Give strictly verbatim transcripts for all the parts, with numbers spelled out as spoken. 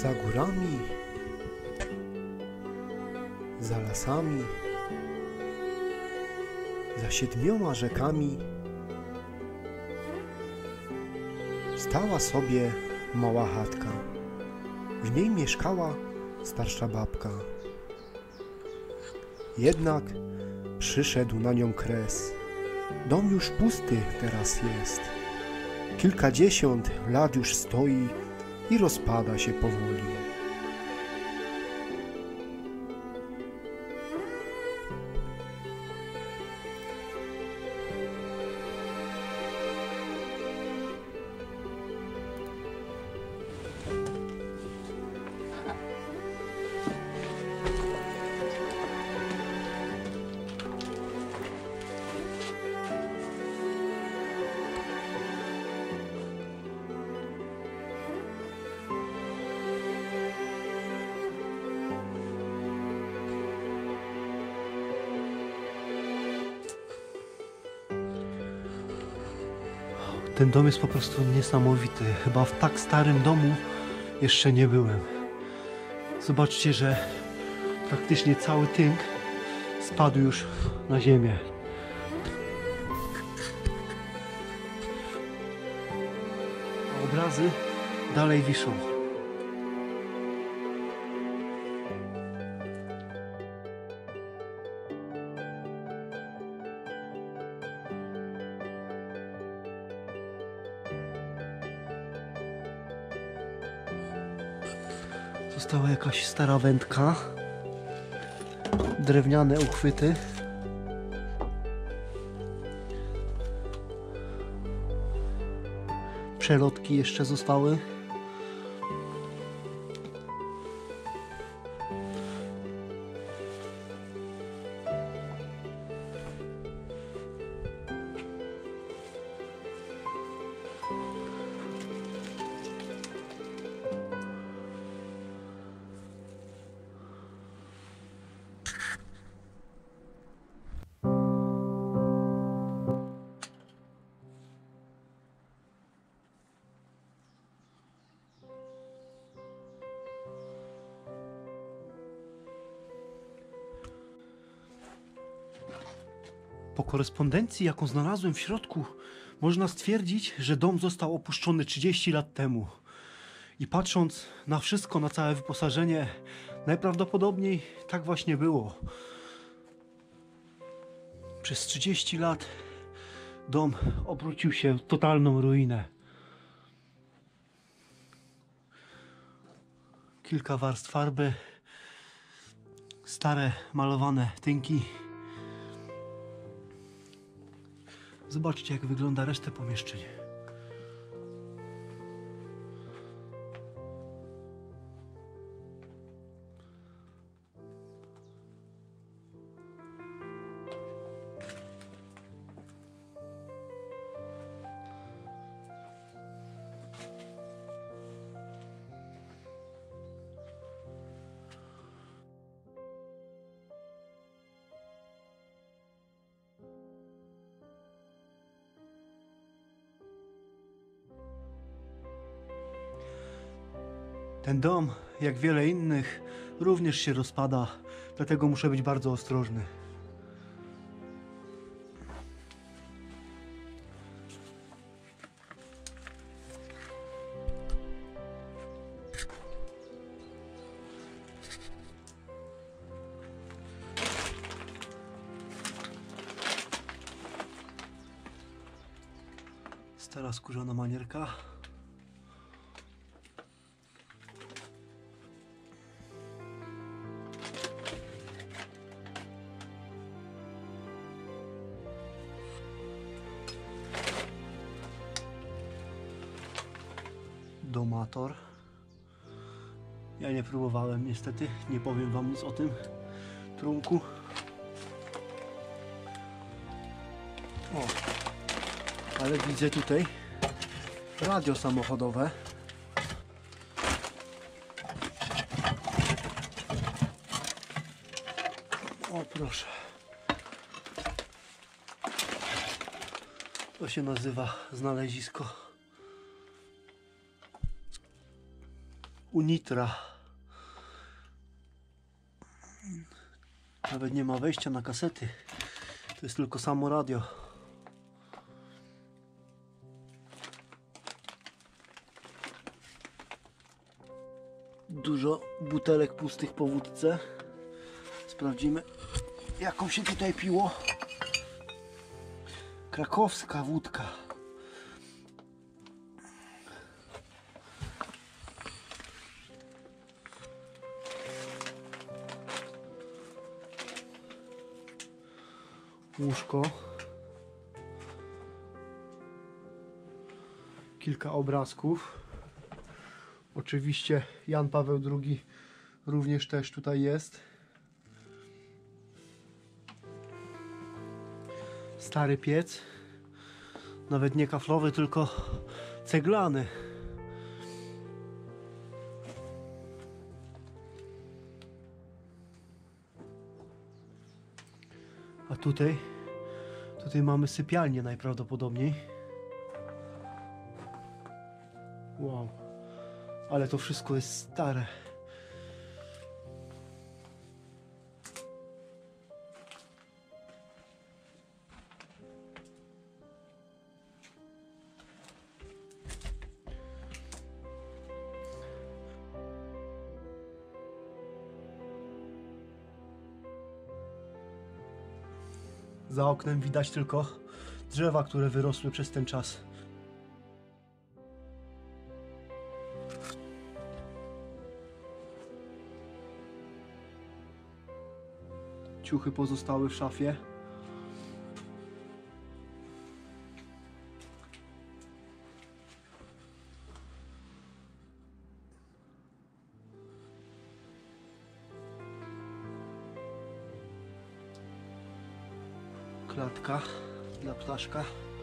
Za górami, za lasami, za siedmioma rzekami stała sobie mała chatka. W niej mieszkała starsza babka. Jednak przyszedł na nią kres. Dom już pusty teraz jest. Kilkadziesiąt lat już stoi i rozpada się powoli. Ten dom jest po prostu niesamowity. Chyba w tak starym domu jeszcze nie byłem. Zobaczcie, że praktycznie cały tynk spadł już na ziemię. A obrazy dalej wiszą. Została jakaś stara wędka, drewniane uchwyty. Przelotki jeszcze zostały. Po korespondencji, jaką znalazłem w środku, można stwierdzić, że dom został opuszczony trzydzieści lat temu. I patrząc na wszystko, na całe wyposażenie, najprawdopodobniej tak właśnie było. Przez trzydzieści lat dom obrócił się w totalną ruinę. Kilka warstw farby, stare malowane tynki. Zobaczcie, jak wygląda reszta pomieszczeń. Ten dom, jak wiele innych, również się rozpada, dlatego muszę być bardzo ostrożny. Stara skórzana manierka. Domator. Ja nie próbowałem niestety, nie powiem wam nic o tym trunku. O, ale widzę tutaj radio samochodowe. O proszę. To się nazywa znalezisko. Unitra. Nawet nie ma wejścia na kasety. To jest tylko samo radio. Dużo butelek pustych po wódce. Sprawdzimy, jaką się tutaj piło. Krakowska wódka. Łóżko. Kilka obrazków. Oczywiście Jan Paweł drugi również też tutaj jest. Stary piec. Nawet nie kaflowy, tylko ceglany. A tutaj, tutaj mamy sypialnię najprawdopodobniej. Wow, ale to wszystko jest stare. Za oknem widać tylko drzewa, które wyrosły przez ten czas. Ciuchy pozostały w szafie. Klatka dla ptaszka.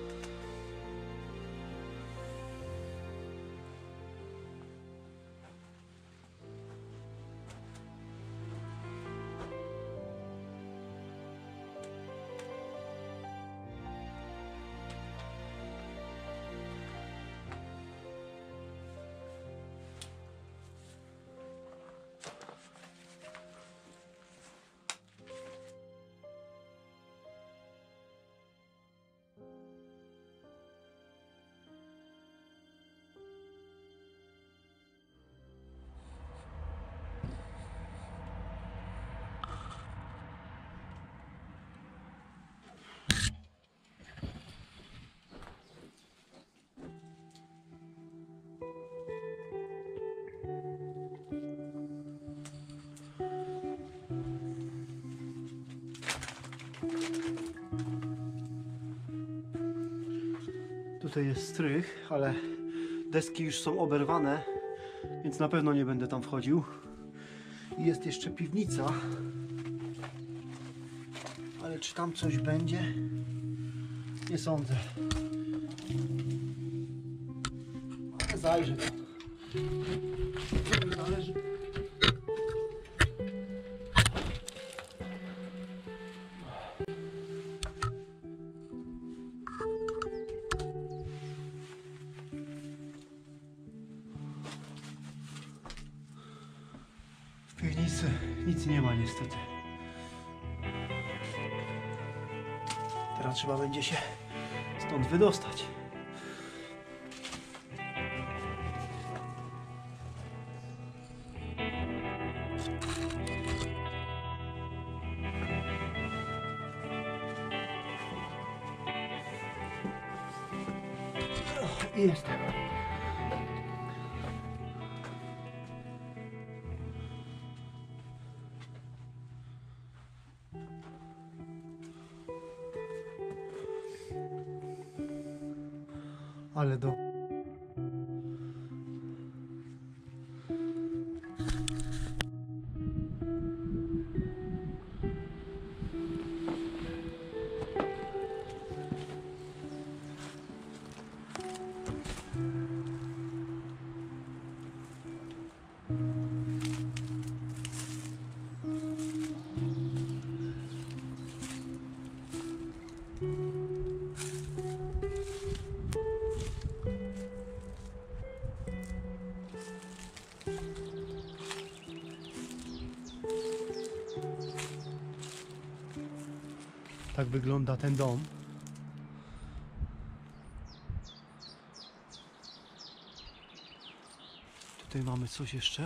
Tutaj jest strych, ale deski już są oberwane, więc na pewno nie będę tam wchodził. I jest jeszcze piwnica, ale czy tam coś będzie? Nie sądzę. Ale zajrzę tam. Co mi należy? W piwnicy nic nie ma niestety. Teraz trzeba będzie się stąd wydostać. I jestem. Ale do... Tak wygląda ten dom. Tutaj mamy coś jeszcze.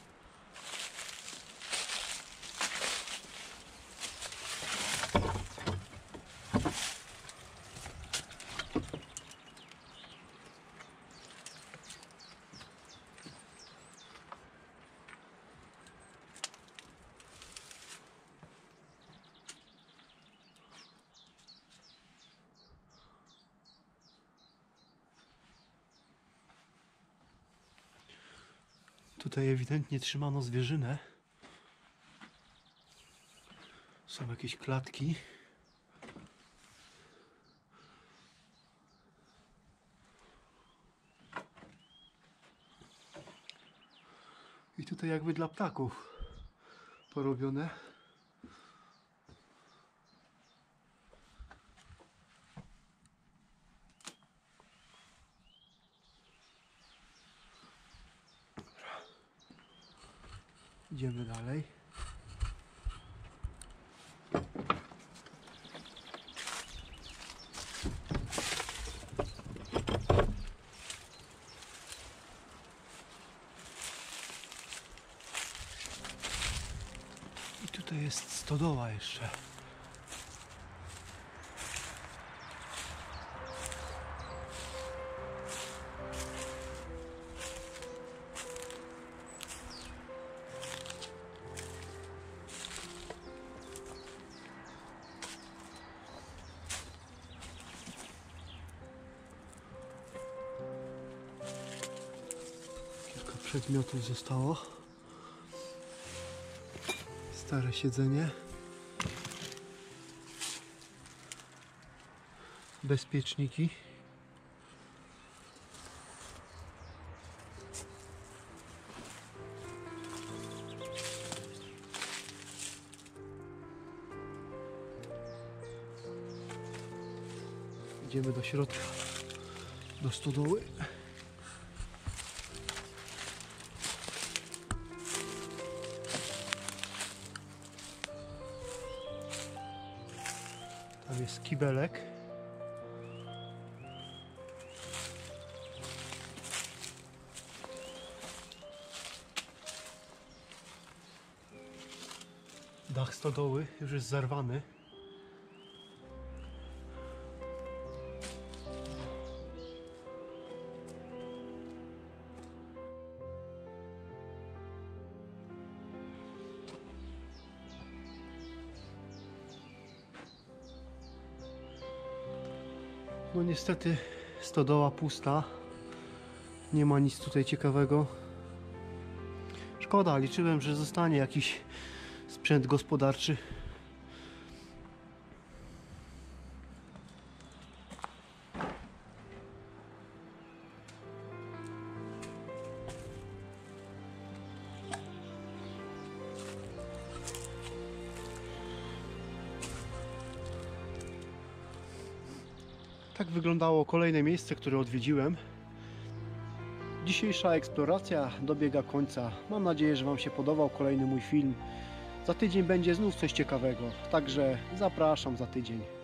Tutaj ewidentnie trzymano zwierzynę. Są jakieś klatki. I tutaj jakby dla ptaków porobione. Idziemy dalej. I tutaj jest stodoła jeszcze. Przedmiotów zostało. Stare siedzenie. Bezpieczniki. Idziemy do środka, do stodoły. Tam jest kibelek. Dach stodoły już jest zarwany. No niestety stodoła pusta. Nie ma nic tutaj ciekawego. Szkoda, liczyłem, że zostanie jakiś sprzęt gospodarczy. Tak wyglądało kolejne miejsce, które odwiedziłem. Dzisiejsza eksploracja dobiega końca. Mam nadzieję, że Wam się podobał kolejny mój film. Za tydzień będzie znów coś ciekawego, także zapraszam za tydzień.